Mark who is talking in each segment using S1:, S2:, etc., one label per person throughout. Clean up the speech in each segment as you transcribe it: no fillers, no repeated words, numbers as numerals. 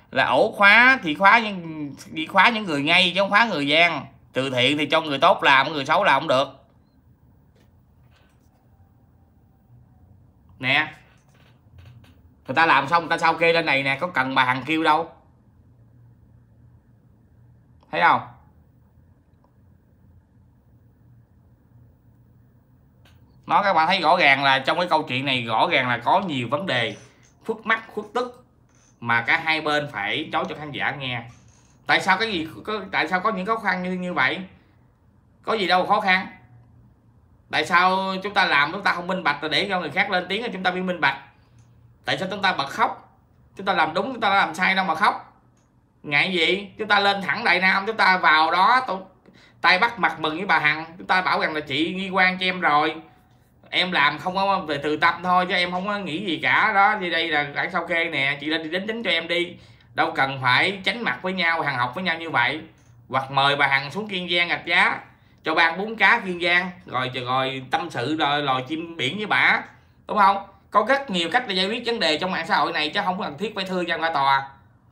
S1: là ổ khóa thì khóa những người ngay chứ không khóa người gian. Từ thiện thì cho người tốt làm, người xấu làm không được nè. Người ta làm xong người ta sao kê lên này nè, có cần bà Hằng kêu đâu, thấy không? Nó các bạn thấy rõ ràng là trong cái câu chuyện này rõ ràng là có nhiều vấn đề khuất mắt khuất tức mà cả hai bên phải nói cho khán giả nghe. Tại sao cái gì tại sao có những khó khăn như vậy? Có gì đâu khó khăn. Tại sao chúng ta làm chúng ta không minh bạch, là để cho người khác lên tiếng là chúng ta phải minh bạch? Tại sao chúng ta bật khóc? Chúng ta làm đúng, chúng ta đã làm sai đâu mà khóc? Ngại gì? Chúng ta lên thẳng Đại Nam, chúng ta vào đó tay bắt mặt mừng với bà Hằng, chúng ta bảo rằng là chị nghi quan cho em rồi, em làm không có về từ tâm thôi chứ em không có nghĩ gì cả đó. Đi đây là bản sao kê nè, chị lên đi đính chính cho em đi, đâu cần phải tránh mặt với nhau, hàng học với nhau như vậy. Hoặc mời bà Hằng xuống Kiên Giang Rạch Giá cho ban bún cá Kiên Giang, rồi tâm sự lòi chim biển với bả, đúng không? Có rất nhiều cách để giải quyết vấn đề trong mạng xã hội này chứ không có cần thiết phải thư ra ngoài tòa.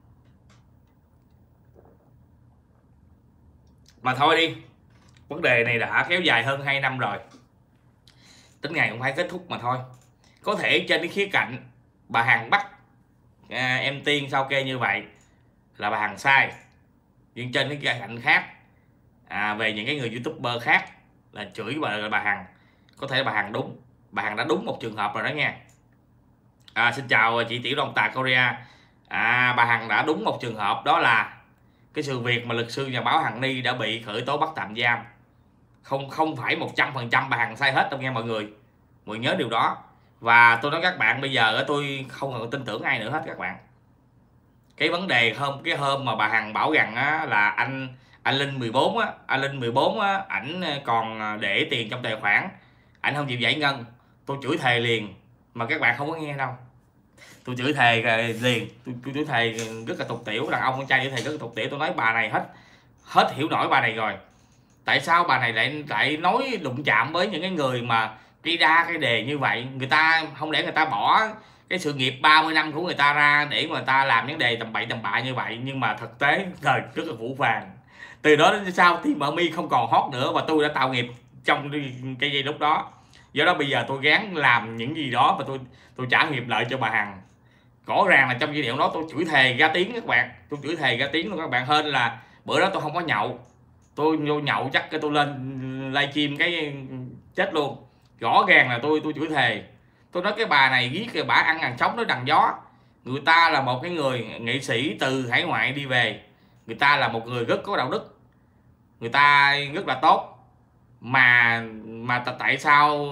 S1: Mà thôi đi, vấn đề này đã kéo dài hơn 2 năm rồi, tính ngày cũng phải kết thúc mà thôi. Có thể trên cái khía cạnh bà Hằng bắt em Tiên sao kê như vậy là bà Hằng sai, nhưng trên cái khía cạnh khác về những cái người youtuber khác là chửi bà Hằng, có thể bà Hằng đúng, bà Hằng đã đúng một trường hợp rồi đó nha. Xin chào chị Tiểu Long Tà Korea. Bà Hằng đã đúng một trường hợp, đó là cái sự việc mà luật sư nhà báo Hằng Ni đã bị khởi tố bắt tạm giam. Không phải 100% bà Hằng sai hết đâu nghe mọi người nhớ điều đó. Và tôi nói các bạn, bây giờ tôi không còn tin tưởng ai nữa hết các bạn. Cái vấn đề cái hôm mà bà Hằng bảo rằng là anh Linh 14 anh Linh 14 ảnh còn để tiền trong tài khoản, ảnh không chịu giải ngân, tôi chửi thề liền mà các bạn không có nghe đâu. Tôi chửi thề liền, tôi chửi thề rất là tục tiểu, đàn ông con trai chửi thề rất là tục tiểu. Tôi nói bà này hết hiểu nổi bà này rồi. Tại sao bà này lại nói đụng chạm với những cái người mà cái đề như vậy? Người ta không lẽ người ta bỏ cái sự nghiệp 30 năm của người ta ra để người ta làm những đề tầm bậy tầm bạ như vậy? Nhưng mà thực tế trời rất là vũ vàng. Từ đó đến sau thì Mở Mi không còn hot nữa và tôi đã tạo nghiệp trong cái giây lúc đó. Do đó bây giờ tôi gắng làm những gì đó và tôi trả nghiệp lợi cho bà Hằng. Rõ ràng là trong video đó tôi chửi thề ra tiếng các bạn, tôi chửi thề ra tiếng luôn các bạn. Hơn là bữa đó tôi không có nhậu, tôi vô nhậu chắc cái tôi lên livestream cái chết luôn. Rõ ràng là tôi chửi thề. Tôi nói cái bà này giết cái bả ăn hàng sống nói đằng gió. Người ta là một cái người nghệ sĩ từ hải ngoại đi về, người ta là một người rất có đạo đức, người ta rất là tốt, mà tại sao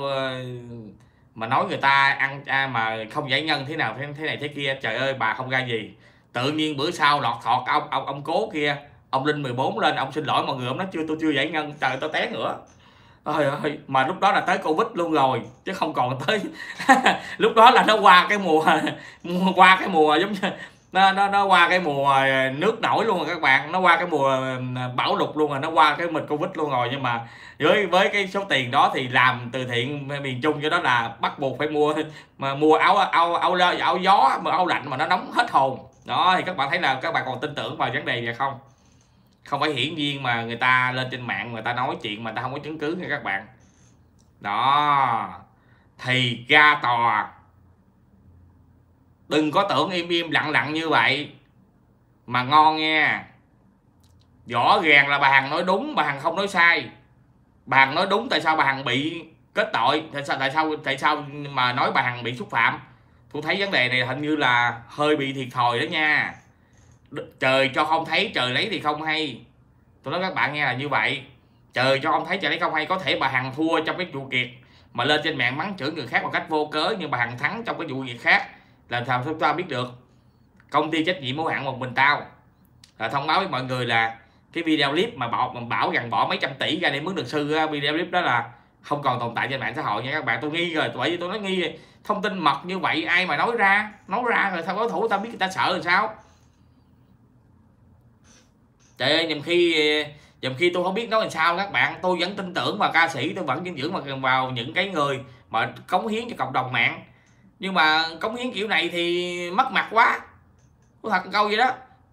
S1: mà nói người ta ăn mà không giải ngân thế nào thế này thế kia? Trời ơi, bà không ra gì. Tự nhiên bữa sau lọt thọt ông cố kia, ông Linh 14 lên, ông xin lỗi mọi người, ông nói tôi chưa giải ngân. Trời ơi, tôi té nữa. Trời ơi, mà lúc đó là tới Covid luôn rồi chứ không còn tới lúc đó là nó qua cái mùa giống như nó qua cái mùa nước nổi luôn rồi các bạn, nó qua cái mùa bão lụt luôn rồi, nó qua cái mình Covid luôn rồi. Nhưng mà với cái số tiền đó thì làm từ thiện miền Trung, cho đó là bắt buộc phải mua áo gió mà áo lạnh mà nó nóng hết hồn đó. Thì các bạn thấy là các bạn còn tin tưởng vào vấn đề này không? Không phải hiển nhiên mà người ta lên trên mạng người ta nói chuyện mà người ta không có chứng cứ nha các bạn. Đó thì ra tòa, đừng có tưởng im lặng như vậy mà ngon nha. Rõ ràng là bà Hằng nói đúng, bà Hằng không nói sai. Bà Hằng nói đúng, tại sao bà Hằng bị kết tội? Tại sao mà nói bà Hằng bị xúc phạm? Tôi thấy vấn đề này hình như là hơi bị thiệt thòi đó nha. Trời cho không thấy trời lấy thì không hay. Tôi nói các bạn nghe là như vậy. Trời cho không thấy trời lấy không hay. Có thể bà Hằng thua trong cái vụ việc mà lên trên mạng mắng chửi người khác một cách vô cớ, nhưng bà Hằng thắng trong cái vụ việc khác, làm sao chúng ta biết được? Công ty trách nhiệm hữu hạn Một Mình Tao thông báo với mọi người là cái video clip mà bảo rằng bỏ mấy trăm tỷ ra để mướn luật sư, video clip đó là không còn tồn tại trên mạng xã hội nha các bạn. Tôi nghi rồi, bởi vì tôi nói nghi thông tin mật như vậy ai mà nói ra rồi sao đối thủ ta biết, người ta sợ rồi sao? Trời ơi, nhầm khi tôi không biết nói làm sao các bạn. Tôi vẫn tin tưởng vào ca sĩ, tôi vẫn tin tưởng vào những cái người mà cống hiến cho cộng đồng mạng. Nhưng mà cống hiến kiểu này thì mất mặt quá. Có thật câu vậy đó.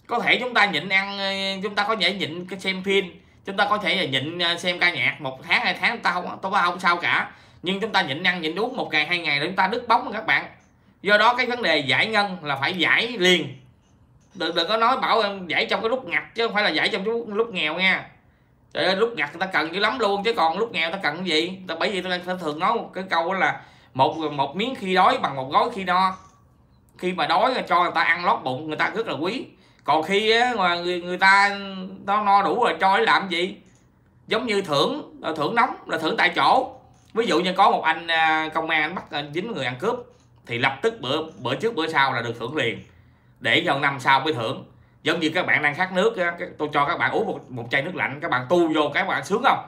S1: Có thể chúng ta nhịn ăn, chúng ta có thể nhịn cái xem phim, chúng ta có thể là nhịn xem ca nhạc 1 tháng 2 tháng, tôi không sao cả, nhưng chúng ta nhịn ăn nhịn uống 1 ngày 2 ngày để chúng ta đứt bóng các bạn. Do đó cái vấn đề giải ngân là phải giải liền, đừng có nói bảo giải trong cái lúc ngặt chứ không phải là giải trong cái lúc nghèo nha. Trời ơi, lúc ngặt người ta cần dữ lắm luôn, chứ còn lúc nghèo ta cần cái gì? Bởi vì tôi thường nói một cái câu đó là một miếng khi đói bằng 1 gói khi no. Khi mà đói là cho người ta ăn lót bụng, người ta rất là quý. Còn khi mà người ta nó no đủ rồi cho để làm gì? Giống như thưởng nóng là thưởng tại chỗ. Ví dụ như có một anh công an anh bắt dính người ăn cướp thì lập tức bữa trước bữa sau là được thưởng liền, để vào năm sau mới thưởng. Giống như các bạn đang khát nước, tôi cho các bạn uống một chai nước lạnh, các bạn tu vô các bạn sướng không?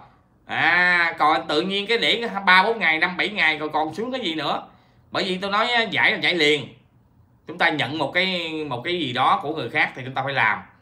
S1: Còn tự nhiên cái để 3-4 ngày 5-7 ngày rồi còn sướng cái gì nữa. Bởi vì tôi nói giải là giải liền. Chúng ta nhận một cái gì đó của người khác thì chúng ta phải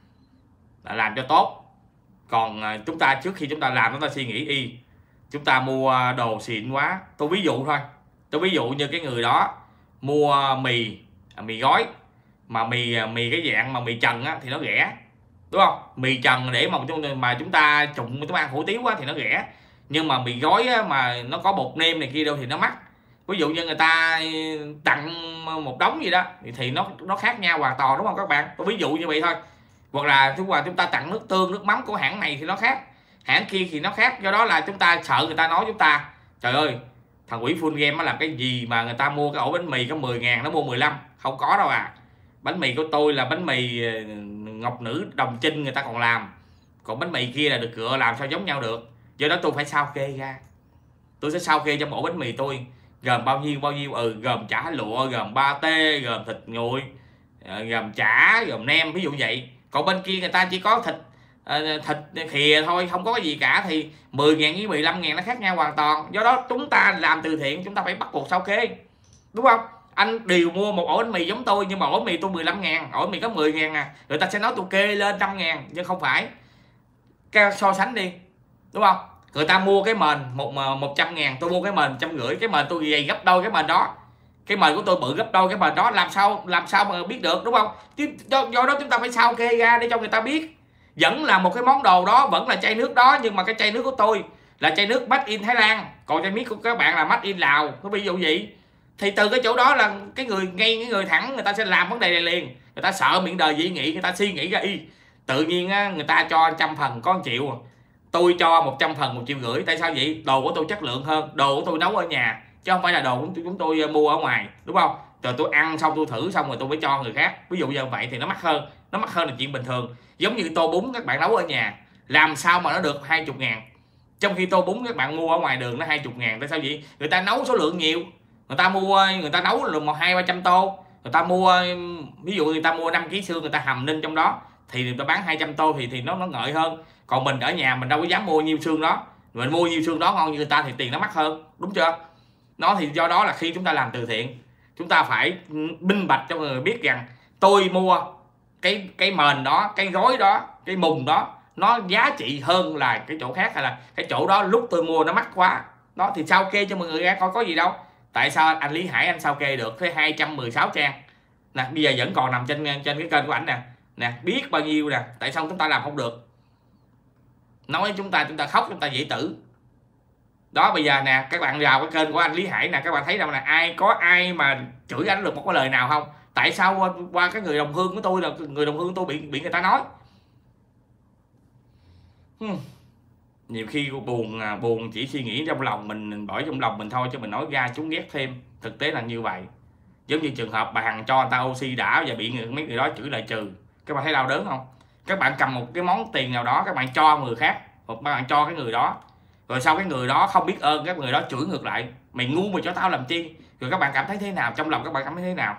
S1: làm cho tốt. Còn chúng ta trước khi chúng ta làm, chúng ta suy nghĩ chúng ta mua đồ xịn quá. Tôi ví dụ thôi, tôi ví dụ như cái người đó mua mì gói, mà mì cái dạng mà mì trần á, thì nó rẻ, đúng không? Mì trần để mà chúng ta chúng ta ăn hủ tiếu á, thì nó rẻ. Nhưng mà mì gói á, mà nó có bột nêm này kia đâu thì nó mắc. Ví dụ như người ta tặng một đống gì đó thì nó khác nhau hoàn toàn, đúng không các bạn? Tôi ví dụ như vậy thôi. Hoặc là chúng ta tặng nước tương, nước mắm của hãng này thì nó khác, hãng kia thì nó khác. Do đó là chúng ta sợ người ta nói chúng ta trời ơi, thằng quỷ full game nó làm cái gì mà người ta mua cái ổ bánh mì có 10.000 nó mua 15. Không có đâu à. Bánh mì của tôi là bánh mì Ngọc Nữ Đồng Trinh người ta còn làm, còn bánh mì kia là được Cựa làm, sao giống nhau được? Do đó tôi phải sao kê ra, tôi sẽ sao kê trong ổ bánh mì tôi gồm bao nhiêu gồm chả lụa, gồm pate, gồm thịt nguội, gồm chả, gồm nem, ví dụ vậy. Còn bên kia người ta chỉ có thịt khìa thôi, không có cái gì cả, thì 10.000 với 15.000 nó khác nhau hoàn toàn. Do đó chúng ta làm từ thiện chúng ta phải bắt buộc sao kê, đúng không? Anh đều mua một ổ bánh mì giống tôi, nhưng mà ổ bánh mì tôi 15.000, ổ bánh mì có 10.000 à, người ta sẽ nói tôi kê lên 100.000, nhưng không phải. So sánh đi, đúng không? Người ta mua cái mền 100.000, tôi mua cái mền 150, cái mền tôi dày gấp đôi cái mền đó, cái mền của tôi bự gấp đôi cái mền đó, làm sao mà biết được, đúng không? Do đó chúng ta phải sao kê ra để cho người ta biết. Vẫn là một cái món đồ đó, vẫn là chai nước đó, nhưng mà cái chai nước của tôi là chai nước made in Thái Lan, còn chai nước của các bạn là made in Lào, có ví dụ gì. Thì từ cái chỗ đó là cái người thẳng người ta sẽ làm vấn đề này liền. Người ta sợ miệng đời dị nghị, người ta suy nghĩ ra tự nhiên á, người ta cho 100 phần có 1 triệu, tôi cho 100 phần 1,5 triệu. Tại sao vậy? Đồ của tôi chất lượng hơn, đồ của tôi nấu ở nhà chứ không phải là đồ của chúng tôi mua ở ngoài, đúng không? Rồi tôi ăn xong tôi thử xong rồi tôi mới cho người khác, ví dụ như vậy thì nó mắc hơn là chuyện bình thường. Giống như tô bún các bạn nấu ở nhà, làm sao mà nó được 20.000, trong khi tô bún các bạn mua ở ngoài đường nó 20.000. Tại sao vậy? Người ta nấu số lượng nhiều, người ta nấu là 200-300 tô, người ta mua, ví dụ người ta mua 5 kg xương, người ta hầm ninh trong đó thì người ta bán 200 tô thì nó ngợi hơn. Còn mình ở nhà mình đâu có dám mua nhiêu xương đó, mình mua nhiêu xương đó ngon như người ta thì tiền nó mắc hơn, đúng chưa? Nó thì do đó là khi chúng ta làm từ thiện, chúng ta phải minh bạch cho người biết rằng tôi mua cái mền đó, cái gói đó, cái mùng đó nó giá trị hơn là cái chỗ khác, hay là cái chỗ đó lúc tôi mua nó mắc quá. Đó thì sao kê cho mọi người ra coi có gì đâu. Tại sao anh Lý Hải anh sao kê được tới 216 trang nè, bây giờ vẫn còn nằm trên cái kênh của ảnh nè, biết bao nhiêu nè. Tại sao chúng ta làm không được? Nói chúng ta khóc, chúng ta dễ tử. Đó, bây giờ nè các bạn vào cái kênh của anh Lý Hải nè, các bạn thấy đâu là có ai mà chửi anh được một cái lời nào không? Tại sao qua cái người đồng hương của tôi là người đồng hương của tôi bị người ta nói. Nhiều khi buồn chỉ suy nghĩ trong lòng mình, bỏ trong lòng mình thôi, chứ mình nói ra chúng ghét thêm. Thực tế là như vậy. Giống như trường hợp bà Hằng cho người ta oxy đã và bị mấy người đó chửi lại trừ, các bạn thấy đau đớn không? Các bạn cầm một cái món tiền nào đó các bạn cho người khác, hoặc các bạn cho cái người đó, rồi sau cái người đó không biết ơn, các người đó chửi ngược lại mày ngu mà cho tao làm chi, rồi các bạn cảm thấy thế nào? Trong lòng các bạn cảm thấy thế nào?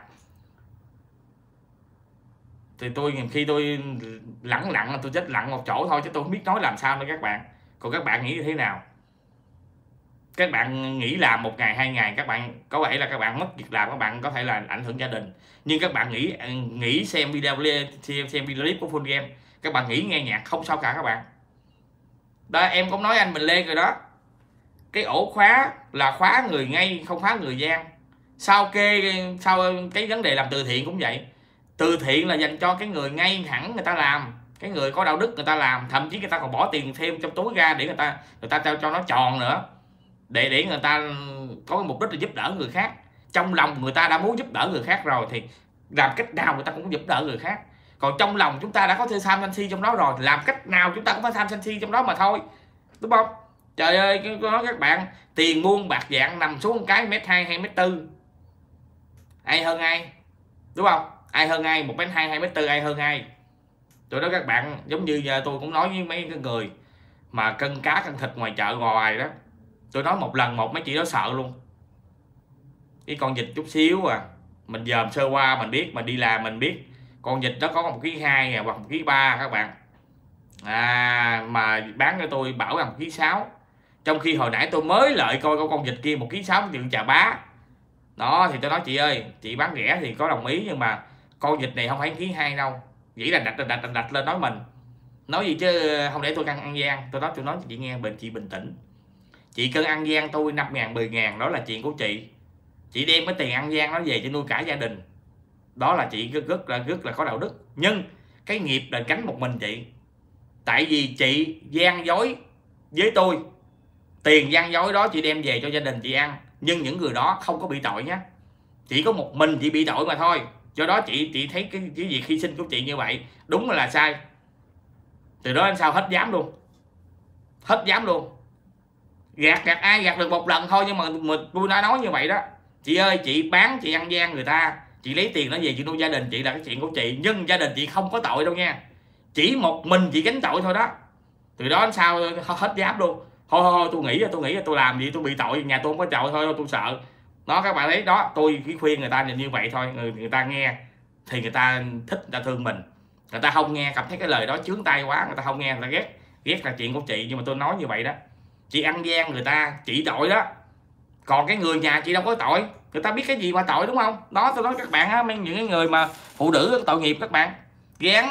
S1: Thì khi tôi lặng tôi chết lặng một chỗ thôi, chứ tôi không biết nói làm sao nữa các bạn. Còn các bạn nghĩ như thế nào? Các bạn nghĩ làm 1 ngày 2 ngày các bạn có thể là các bạn mất việc làm, các bạn có thể là ảnh hưởng gia đình, nhưng các bạn nghĩ xem video clip của Full Game, các bạn nghĩ nghe nhạc không sao cả các bạn. Đó, em cũng nói anh Bình Lê rồi đó, cái ổ khóa là khóa người ngay không khóa người gian. Sau cái vấn đề làm từ thiện cũng vậy, Từ thiện là dành cho cái người ngay thẳng người ta làm, cái người có đạo đức người ta làm, thậm chí người ta còn bỏ tiền thêm trong túi ra để người ta cho nó tròn nữa, để người ta có cái mục đích là giúp đỡ người khác. Trong lòng người ta đã muốn giúp đỡ người khác rồi thì làm cách nào người ta cũng giúp đỡ người khác. Còn trong lòng chúng ta đã có tham sân si trong đó rồi thì làm cách nào chúng ta cũng phải tham sân si trong đó mà thôi, đúng không? Trời ơi, có nói các bạn, tiền muôn bạc dạng nằm xuống một cái 1m2 2m4, ai hơn ai, đúng không? Ai hơn ai, 1m2 2m4 ai hơn ai? Tụi đó các bạn, giống như giờ tôi cũng nói với mấy cái người mà cân cá cân thịt ngoài chợ ngoài đó, tôi nói một lần một mấy chị đó sợ luôn. Cái con vịt chút xíu à, mình dòm sơ qua mình biết, mình đi làm mình biết con vịt đó có 1,2 kg hoặc 1,3 kg các bạn, mà bán cho tôi bảo là 1,6 kg, trong khi hồi nãy tôi mới lợi coi con vịt kia 1,6 kg chừng chà bá đó. Thì tôi nói chị ơi, chị bán rẻ thì có đồng ý, nhưng mà con vịt này không phải 1,2 kg đâu. Nghĩ là đặt lên nói mình, nói gì chứ không để tôi cân ăn gian. Tôi nói cho chị nghe, chị bình tĩnh, chị cân ăn gian tôi 5.000 10.000 đó là chuyện của chị đem cái tiền ăn gian nó về cho nuôi cả gia đình, đó là chị rất là có đạo đức. Nhưng cái nghiệp là gánh một mình chị, tại vì chị gian dối với tôi, tiền gian dối đó chị đem về cho gia đình chị ăn, nhưng những người đó không có bị tội nhé, chỉ có một mình chị bị tội mà thôi. Do đó chị thấy cái việc hy sinh của chị như vậy đúng là sai. Từ đó đến sau hết dám luôn, hết dám luôn. Gạt ai gạt được một lần thôi, nhưng mà tôi đã nói như vậy đó. Chị ơi, chị bán chị ăn gian người ta, chị lấy tiền đó về chị nuôi gia đình chị là cái chuyện của chị, nhưng gia đình chị không có tội đâu nha, chỉ một mình chị gánh tội thôi đó. Từ đó đến sau hết dám luôn. Thôi tôi nghĩ là tôi làm gì tôi bị tội, nhà tôi không có tội thôi tôi sợ đó. Các bạn thấy đó, tôi chỉ khuyên người ta như vậy thôi, người ta nghe thì người ta thích, người ta thương mình. Người ta không nghe, cảm thấy cái lời đó chướng tay quá, người ta không nghe, người ta ghét là chuyện của chị. Nhưng mà tôi nói như vậy đó, chị ăn gian người ta chị tội đó, còn cái người nhà chị đâu có tội, người ta biết cái gì mà tội, đúng không? Đó, tôi nói các bạn á, những cái người mà phụ nữ tội nghiệp, các bạn gán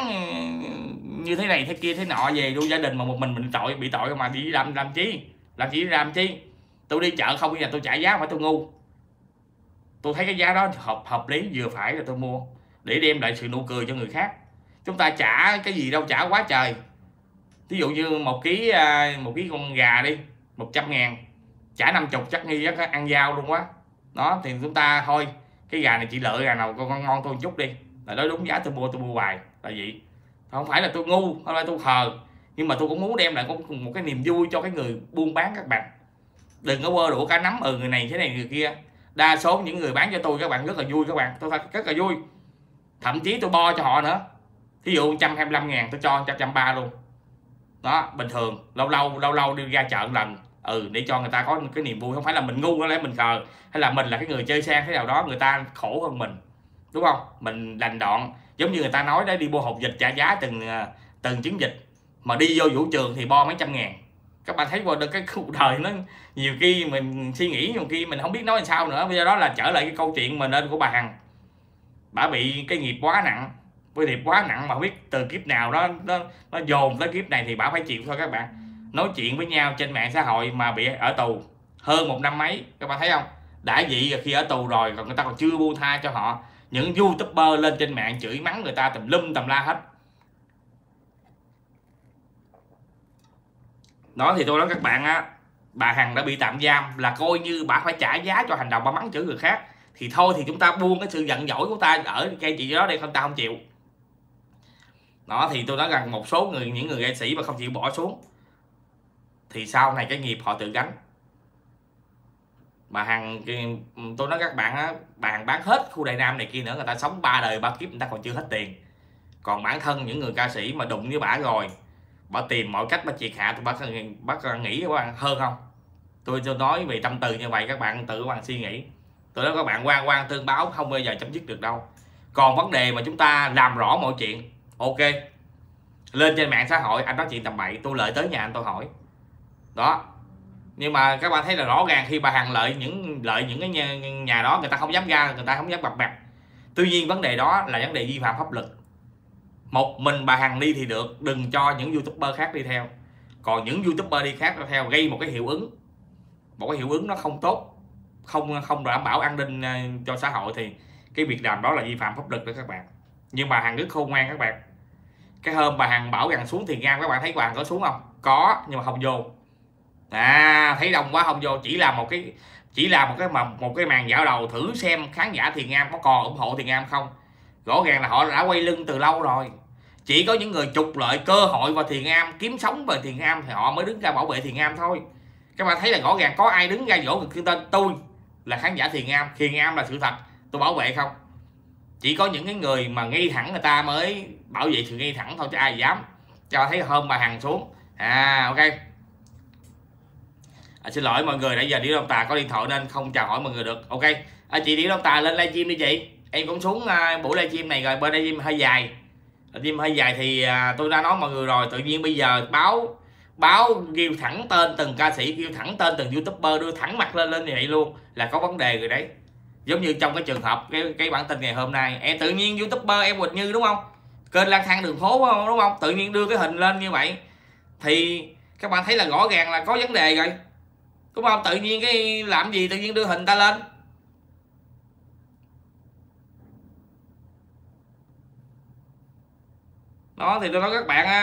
S1: như thế này thế kia thế nọ về nuôi gia đình mà một mình bị tội mà đi làm chi? Tôi đi chợ không bao giờ tôi trả giá, phải tôi ngu, tôi thấy cái giá đó hợp lý vừa phải là tôi mua để đem lại sự nụ cười cho người khác. Chúng ta trả cái gì đâu, trả quá trời. Ví dụ như một ký con gà đi 100.000, trả 50 chắc nghi chắc ăn dao luôn quá đó. Thì chúng ta thôi, cái gà này chị lợi gà nào con ngon tôi một chút đi, là đó đúng giá tôi mua hoài là gì. Không phải là tôi ngu, không phải tôi khờ, nhưng mà tôi cũng muốn đem lại một cái niềm vui cho cái người buôn bán các bạn. Đừng có bơ đũa cá nắm người này thế này người kia. Đa số những người bán cho tôi các bạn rất là vui, các bạn, tôi rất là vui, thậm chí tôi bo cho họ nữa. Ví dụ 125.000 tôi cho 130 luôn đó. Bình thường lâu lâu đi ra chợ lần để cho người ta có cái niềm vui, không phải là mình ngu, có lẽ mình khờ, hay là mình là cái người chơi sang thế nào đó, người ta khổ hơn mình, đúng không? Mình đành đoạn, giống như người ta nói đấy, đi mua hột vịt trả giá từng trứng vịt, mà đi vô vũ trường thì bo mấy trăm ngàn. Các bạn thấy qua được cái cuộc đời nó nhiều khi mình suy nghĩ, nhiều khi mình không biết nói làm sao nữa. Bây giờ đó là trở lại cái câu chuyện mà nên của bà Hằng, bà bị cái nghiệp quá nặng, mà không biết từ kiếp nào đó nó dồn tới kiếp này thì bà phải chịu thôi. Các bạn nói chuyện với nhau trên mạng xã hội mà bị ở tù hơn 1 năm mấy, các bạn thấy không? Đã vậy khi ở tù rồi còn người ta còn chưa buông tha cho họ. Những youtuber lên trên mạng chửi mắng người ta tùm lum tùm la hết đó. Thì tôi nói các bạn á, bà Hằng đã bị tạm giam là coi như bà phải trả giá cho hành động bà mắng chửi người khác. Thì thôi thì chúng ta buông cái sự giận dỗi của ta ở cây chị đó đây, không ta không chịu đó. Thì tôi nói rằng một số những người nghệ sĩ mà không chịu bỏ xuống thì sau này cái nghiệp họ tự gánh. Bà Hằng, tôi nói các bạn á, bà Hằng bán hết khu Đại Nam này kia nữa, người ta sống 3 đời 3 kiếp người ta còn chưa hết tiền. Còn bản thân những người ca sĩ mà đụng với bà rồi, bà tìm mọi cách bà triệt hạ tụi bà nghĩ các bạn hơn không? Tôi nói về tâm từ như vậy, các bạn tự các bạn suy nghĩ. Tôi nói các bạn quan tương báo không bao giờ chấm dứt được đâu. Còn vấn đề mà chúng ta làm rõ mọi chuyện, ok, lên trên mạng xã hội anh nói chuyện tầm bậy, tôi lợi tới nhà anh tôi hỏi đó. Nhưng mà các bạn thấy là rõ ràng khi bà Hằng lợi những cái nhà đó, người ta không dám ra, người ta không dám bập bập. Tuy nhiên vấn đề đó là vấn đề vi phạm pháp luật. Một mình bà Hằng đi thì được, đừng cho những youtuber khác đi theo. Còn những youtuber đi khác theo gây một cái hiệu ứng nó không tốt, không đảm bảo an ninh cho xã hội, thì cái việc làm đó là vi phạm pháp luật đó các bạn. Nhưng bà Hằng rất khôn ngoan các bạn. Cái hôm bà Hằng bảo rằng xuống Thiền Am, các bạn thấy bà Hằng có xuống không? Có, nhưng mà không vô. Thấy đông quá không vô, chỉ là một cái màn dạo đầu thử xem khán giả Thiền Am có còn ủng hộ Thiền Am không. Rõ ràng là họ đã quay lưng từ lâu rồi. Chỉ có những người trục lợi cơ hội vào Thiền Am, kiếm sống về Thiền Am thì họ mới đứng ra bảo vệ Thiền Am thôi. Các bạn thấy là rõ ràng có ai đứng ra vỗ ngực tên tôi là khán giả Thiền Am, Thiền Am là sự thật, tôi bảo vệ không? Chỉ có những cái người mà ngay thẳng người ta mới bảo vệ sự ngay thẳng thôi, chứ ai dám. Cho bạn thấy hôm bà Hằng xuống. Ok. Xin lỗi mọi người, nãy giờ Điểu Long Tà có điện thoại nên không chào hỏi mọi người được. Ok. Chị Điểu Long Tà lên livestream đi chị. Em cũng xuống buổi livestream này rồi, bên livestream hơi dài. Livestream hơi dài thì tôi đã nói mọi người rồi, tự nhiên bây giờ báo kêu thẳng tên từng ca sĩ, kêu thẳng tên từng YouTuber, đưa thẳng mặt lên như vậy luôn là có vấn đề rồi đấy. Giống như trong cái trường hợp cái bản tin ngày hôm nay, em tự nhiên YouTuber em Quỳnh Như đúng không? Kênh lang thang đường phố đúng không? Tự nhiên đưa cái hình lên như vậy thì các bạn thấy là rõ ràng là có vấn đề rồi. Đúng không? Tự nhiên cái làm gì tự nhiên đưa hình ta lên. Đó thì tôi nói các bạn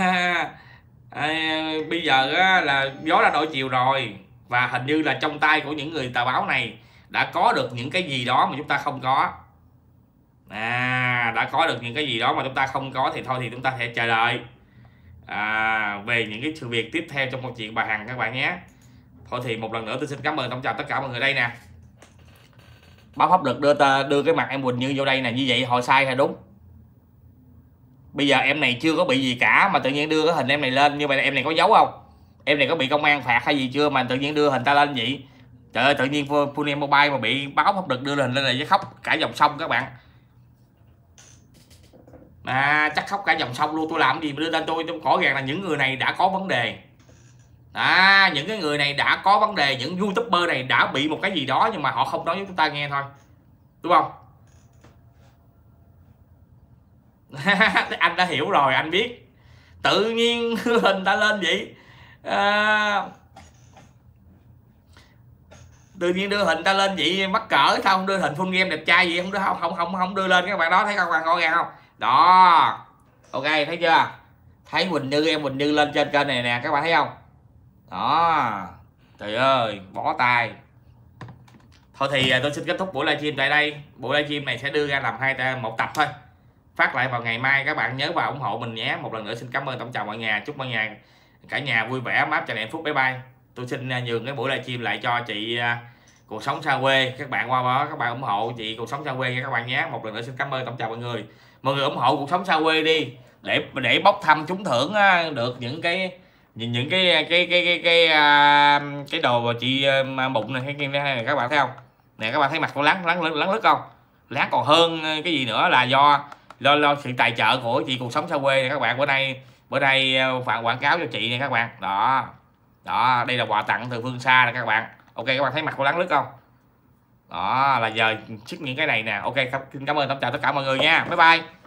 S1: bây giờ là gió đã đổi chiều rồi, và hình như là trong tay của những người tờ báo này đã có được những cái gì đó mà chúng ta không có. Đã có được những cái gì đó mà chúng ta không có thì thôi thì chúng ta sẽ chờ đợi về những cái sự việc tiếp theo trong câu chuyện bà Hằng các bạn nhé. Thôi thì một lần nữa tôi xin cảm ơn, chào tất cả mọi người. Đây nè, báo pháp luật đưa cái mặt em Quỳnh Như vô đây nè, như vậy họ sai hay đúng? Bây giờ em này chưa có bị gì cả mà tự nhiên đưa cái hình em này lên như vậy là em này có giấu không? Em này có bị công an phạt hay gì chưa mà tự nhiên đưa hình ta lên vậy? Trời ơi, tự nhiên Full Mobile mà bị báo pháp luật đưa hình lên này, với khóc cả dòng sông các bạn. Chắc khóc cả dòng sông luôn. Tôi làm gì mà đưa lên tôi rõ ràng là những người này đã có vấn đề. Những cái người này đã có vấn đề, những YouTuber này đã bị một cái gì đó nhưng mà họ không nói với chúng ta nghe thôi, đúng không? Anh đã hiểu rồi, anh biết. Tự nhiên hình ta lên vậy, tự nhiên đưa hình ta lên vậy mắc cỡ sao không đưa hình full game đẹp trai gì không đưa lên các bạn đó, thấy các bạn rõ ràng không? Đó, ok, thấy chưa? Thấy Quỳnh Như em Quỳnh Như lên trên kênh này nè, các bạn thấy không? Đó, trời ơi, bó tay. Thôi thì tôi xin kết thúc buổi livestream tại đây. Buổi livestream này sẽ đưa ra làm một tập thôi, phát lại vào ngày mai. Các bạn nhớ vào ủng hộ mình nhé. Một lần nữa xin cảm ơn, tổng chào mọi nhà, chúc mọi nhà cả nhà vui vẻ, mát cho hạnh phúc. Bye bye. Tôi xin nhường cái buổi livestream lại cho chị Cuộc Sống Xa Quê. Các bạn qua đó các bạn ủng hộ chị Cuộc Sống Xa Quê nha các bạn nhé. Một lần nữa xin cảm ơn, tổng chào mọi người. Mọi người ủng hộ Cuộc Sống Xa Quê đi để bốc thăm trúng thưởng được những cái đồ mà chị bụng này hay các bạn thấy không? Nè, các bạn thấy mặt con láng lứt không? Láng còn hơn cái gì nữa là do sự tài trợ của chị Cuộc Sống Xa Quê này các bạn. Bữa nay phản quảng cáo cho chị này các bạn. Đó, đây là quà tặng từ phương xa này các bạn. Ok, các bạn thấy mặt con láng lứt không? Đó là giờ sức những cái này nè. Ok, xin cảm ơn, tổng chào tất cả mọi người nha. Bye bye.